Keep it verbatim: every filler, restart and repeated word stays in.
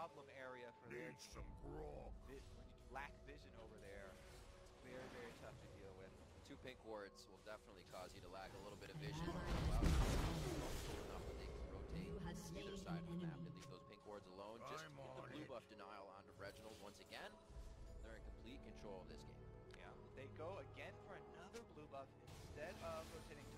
problem area for their Need some grog. vi when you lack vision over there. Very, very tough to deal with. Two pink wards will definitely cause you to lack a little bit of vision. Allow you enough that they can rotate either side of the map and leave those pink wards alone. Just I'm get the on blue it. buff denial onto Reginald once again. They're in complete control of this game. Yeah, they go again for another blue buff instead of rotating